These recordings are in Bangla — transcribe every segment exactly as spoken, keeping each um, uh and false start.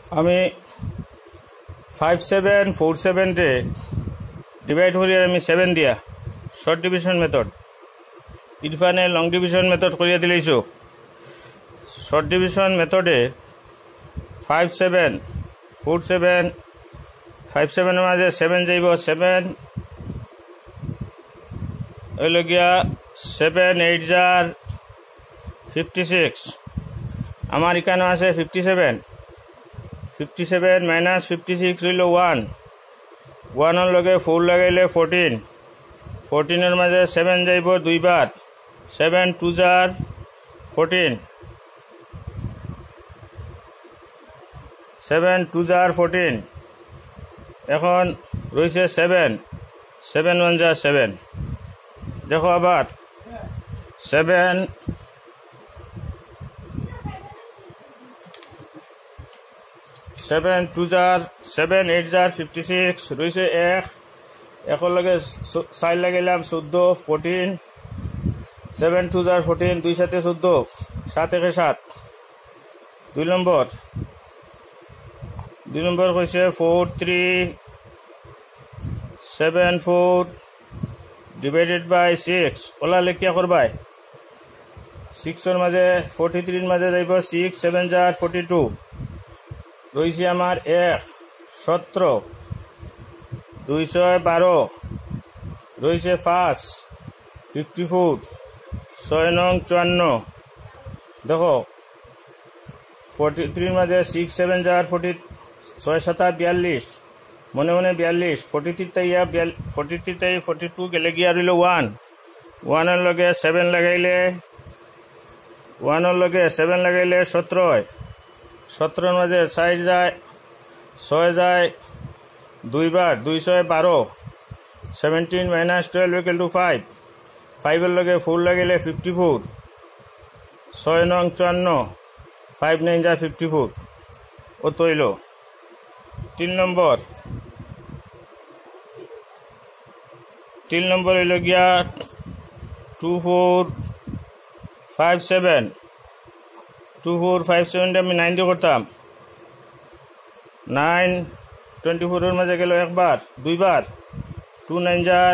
আমি ফাইভ সেভেন ফোর সেভেন রে ডিভাইড করি আমি সেভেন দিয়া শর্ট ডিভিশন মেথড ইরফানে লং ডিভিশন মেথড করিয়া দিলেইছো। শর্ট ডিভিশন মেথডে five seven four seven five সেভেনের মাঝে সেভেন যাইব, সেভেন হইল গিয়া সেভেন এইট যার ফিফটি সিক্স, আমার এখানে আছে fifty seven, fifty seven minus fifty six হইল ওয়ান, ওয়ানের লগে ফোর লাগাইলে ফোরটিন, ফোরটিনের মাঝে সেভেন যাইব দুইবার, সেভেন টু যার ফোরটিন, সেভেন টু যার ফোরটিন, এখন রয়েছে সেভেন, সেভেন ওয়ান যার সেভেন। দেখো আবার সেভেন সেভেন টু যার সেভেন এইট যার ফিফটি সিক্স রয়েছে এক, এখন লগে চার লাগাইলাম চোদ্দ, ফোরটিন, সেভেন টু যার ফোরটিন, দুই সাথে চোদ্দ, সাত একে সাত। দুই নম্বর দুই নম্বর কইছে four three seven four divided by six, ওলা লেখিয়া করবাই সিক্সের মাঝে ফোরটি থ্রির মাঝে যাইব সিক্স, সেভেন যার ফোরটি টু, রয়েছে আমার এক, সতেরো, দুইশো বারো, রয়েছে পাঁচ, ফিফটি ফোর, ছয় নং চুয়ান্ন। দেখো ফোরটি থ্রির মাঝে সিক্স সেভেন যার ফোরটি, ছয় সাতা বিয়াল্লিশ, মনে মনে বিয়াল্লিশ, ফোরটি থ্রি তাই ফোরটি থ্রি তাই ফোরটি টু গেলে গিয়া রইল ওয়ান, ওয়ানের লগে সেভেন লাগাইলে ওয়ানের লগে সেভেন লাগাইলে সতেরো, সতেরোর মাঝে চার যায় ছয় যায় দুইবার, দুই ছয় বারো, seventeen minus twelve equal to five, ফাইভের লগে ফোর লাগাইলে ফিফটি ফোর, ছয় নং চুয়ান্ন, ফাইভ নাইন যায় ফিফটি ফোর। ও তৈল তিন নম্বর তিন নম্বর হইল গিয়া two four five seven, two four five সেভেনটা আমি নাইন দিয়ে করতাম, নাইন টোয়েন্টি ফোরের মাঝে গেল একবার দুইবার, টু নাইন যার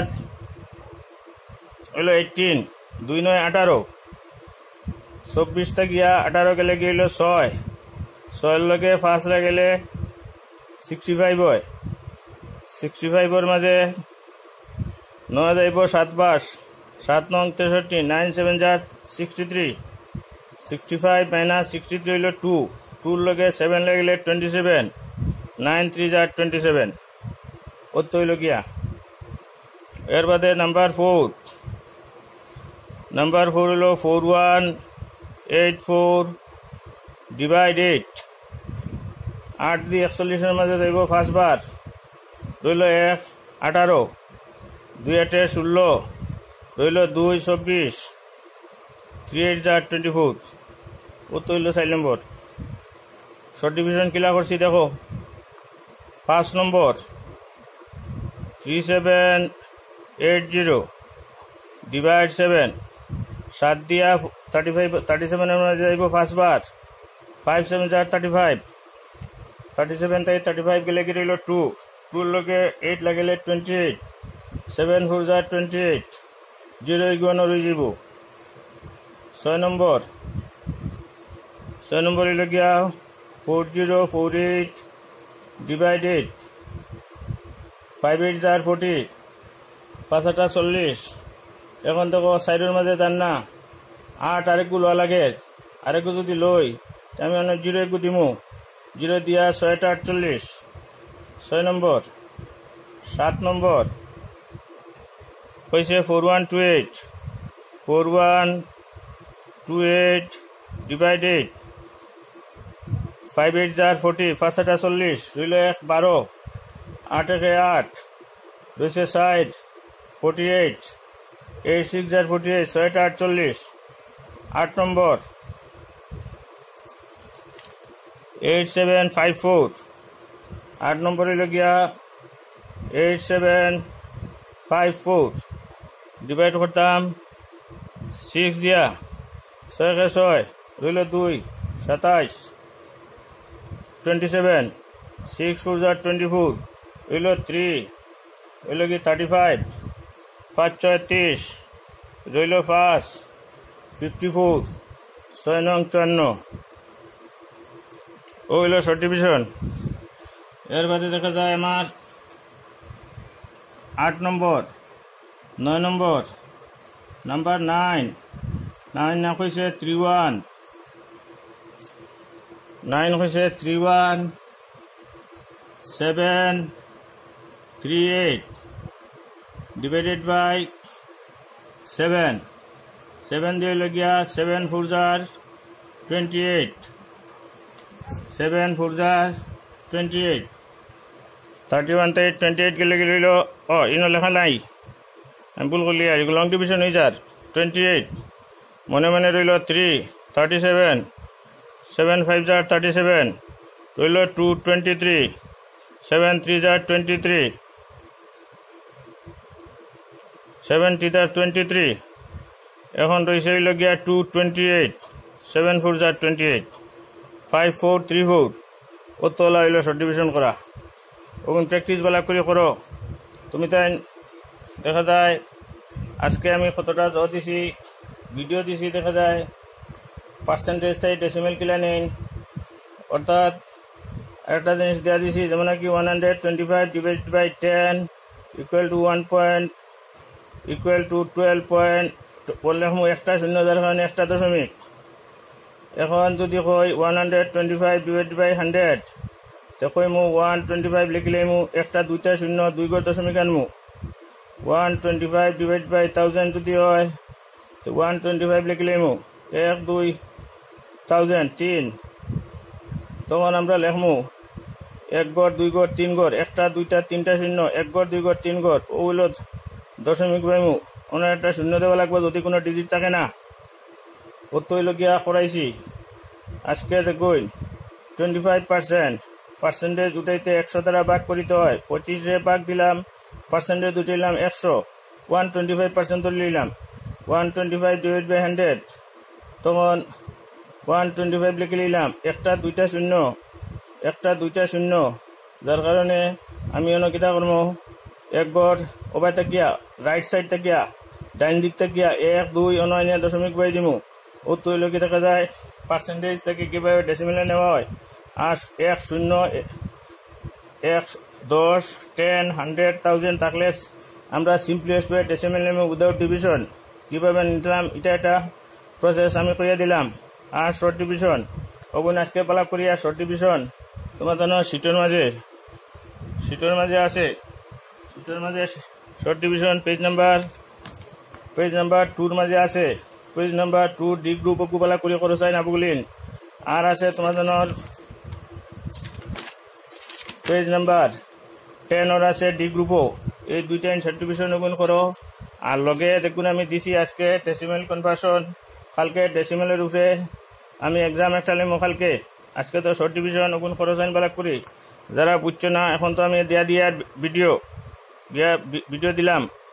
হইল এইটিন, দুই নয় আঠারো, চব্বিশটা গিয়া আঠারো গেলে গিয়ে ছয়, ছয়ের লগে পাঁচ লাগেলে সিক্সটি ফাইভ হয়, সিক্সটি ফাইভের মাঝে নয় যাইব সাত পাঁচ, সাত নং তেষট্টি, নাইন সেভেন যার sixty three, sixty five minus sixty three হইল টু, টুর লগে সেভেন লাগিলে টোয়েন্টি সেভেন, নাইন থ্রি যার টোয়েন্টি সেভেন। ও তৈল গিয়া এর বাদে নাম্বার ফোর, নাম্বার ফোর হইল four one eight four divide eight, আট দিয়ে একচল্লিশের মাঝে যাইব পাঁচবার, রইল এক আঠারো, দুই আটে ষোলো, রইল দুই চব্বিশ, থ্রি এইট যার টোয়েন্টি ফোর। ও তৈল চার নম্বর। শর্ট ডিভিশন কিলা করছি দেখো, পাঁচ number three seven eight zero divide seven, সাত দিয়া থার্টি ফাইভ থার্টি সেভেনের মাঝে যাইব পাঁচবার, ফাইভ সেভেন যার থার্টি ফাইভ, থার্টি সেভেন তাই থার্টি ফাইভ গেলে কি রইল টু, টুর লগে এইট লাগিলে টোয়েন্টি এইট, সেভেন ফোর যার টোয়েন্টি এইট, জিরো ইগুয়ানো রয়ে যাব। ছয় নম্বর ছয় নম্বর হইল গিয়া four zero four eight divide eight, five eight যার ফোর্টি, পাঁচ আটা চল্লিশ। এখন দেখো সাইডের মাঝে তার না আট আরেকগু লওয়া লাগে, আরেকগু যদি লই আমি অনেক জিরো একগু দিমু, জিরো দিয়া ছয়টা আটচল্লিশ। ছয় নম্বর। সাত নম্বর কইছে four one two eight, four one two eight divide eight, five eight যার ফোর্টি, পাঁচ আটা চল্লিশ, রইল এক বারো, আট একে আট, রয়েছে ষাট, ফোর্টি এইট, এইট সিক্স যার ফোর্টি এইট, ছয়টা আটচল্লিশ। আট number eight seven five four, আট নম্বর হইল গিয়া eight seven five four divide করতাম সিক্স দিয়া, ছয় কে ছয়, রইল দুই, সাতাইশ, টোয়েন্টি সেভেন, সিক্স ফোর জার টোয়েন্টি ফোর, হইল থ্রি, হইল কি থার্টি ফাইভ, পাঁচ ছয় ত্রিশ, রইল পাঁচ, ফিফটি ফোর, ছয় নং চুয়ান্ন, ও হইল শর্ট ডিভিশন। এর বাদে দেখা যায় আমার আট নম্বর, নয় নম্বর, নাম্বার নাইন, নাইন না হয়েছে থ্রি ওয়ান, নাইন হয়েছে three one, seven, three eight, divided by seven, seven দিয়ে লগিয়া সেভেন ফোর জার টোয়েন্টি এইট, সেভেন ফোর জার টোয়েন্টি এইট, থার্টি ওয়ান থেকে টোয়েন্টি এইট গেলে গেলে রইল, ও ইনো লেখা নাই, আমি ভুল করলি আর লং ডিভিশন হয়ে যার টোয়েন্টি এইট, মনে মনে রইল three, thirty seven, seven five জার থার্টি সেভেন, রইল two twenty three, seven three জার টোয়েন্টি থ্রি, সেভেন থ্রি জার টোয়েন্টি থ্রি, এখন রয়েছে হইল গিয়া two twenty eight, seven four জার twenty eight, five four three four, ও তোলা হইল শর্ট ডিভিশন করা। ওখান প্র্যাকটিস বেলা করে করো তুমি। তাই দেখা যায় আজকে আমি কতটা জ দিছি, ভিডিও দিছি, দেখা যায় পার্সেন্টেজ চাই ডেসিমেল কিলা নেই, অর্থাৎ একটা জিনিস দেওয়া দিছি যেমন কি one hundred twenty five divide by ten equal to one point equal to twelve point বললে একটা শূন্য যার কারণে একটা দশমিক। এখন যদি কই one hundred twenty five divide by hundred, তো কই মু ওয়ান টোয়েন্টি ফাইভ লিখিলে মু একটা দুইটা শূন্য দুই গড় দশমিক আনমু। One twenty five divide by thousand যদি হয় তো ওয়ান টোয়েন্টি ফাইভ লিখিলে মু এক দুই থাউজেন্ড তিন, তখন আমরা লেখমু এক গড় দুই গড় তিন গড়, একটা দুইটা তিনটা শূন্য, এক গড় দুই গড় তিন গড়, ও হইল দশমিক পাইমু। ওনার একটা শূন্য দেওয়া লাগবে যদি কোনো ডিজিট থাকে না। ও তো হইল গিয়া করাইছি আজকে দেখুন টোয়েন্টি ফাইভ পার্সেন্ট, পার্সেন্টেজ উঠাইতে একশো দ্বারা ভাগ করিতে হয়, পঁচিশে ভাগ দিলাম, পার্সেন্টেজ উঠাইলাম একশো, ওয়ান টোয়েন্টি ফাইভ পার্সেন্ট ধরে নিলাম, one twenty five divide by hundred, তখন ওয়ান টোয়েন্টি ফাইভ লিখে নিলাম, একটা দুইটা শূন্য, একটা দুইটা শূন্য, যার কারণে আমি অন্য কিতা করবো এক গড় ওবাই থাকিয়া রাইট সাইড থাকিয়া ডাইন দিক থাকিয়া এক দুই অনয় দশমিক বাই দিমু। ও তৈল কি দেখা যায় পার্সেন্টেজ থেকে কিভাবে ডেসিমেলে নেওয়া হয়, আর এক শূন্য এক দশ টেন হান্ড্রেড থাউজেন্ড থাকলে আমরা সিম্পলেস্ট ওয়ে ডেসিমেল নেমে উইদাউট ডিভিশন কিভাবে নিলাম, এটা একটা প্রসেস আমি করিয়া দিলাম। আর শর্ট ডিভিশন ওগুন আজকে পালা করিয়া শর্ট ডিভিশন তোমার জন্য সিটের মাঝে সিটের মাঝে আছে, সিটের মাঝে short division page number page number টুর মাঝে আছে, page number two D group ওগুলা করে করো চাই নাবগুলিন। আর আছে তোমার জন্য পেজ নাম্বার টেন ওর আছে ডি গ্রুপও, এই দুইটা শর্ট ডিভিশন ওগুন করো। আর লগে দেখুন আমি দিছি আজকে ডেসিমেল কনভার্সন, কালকে ডেসিমেলের উপরে আমি এক্সাম একটা নেবো কালকে। আজকে তো শর্ট ডিভিশন ওগুন করো চাইন বালাক করি, যারা বুঝছো না এখন তো আমি দেয়া দিয়ার ভিডিও ভিডিও দিলাম।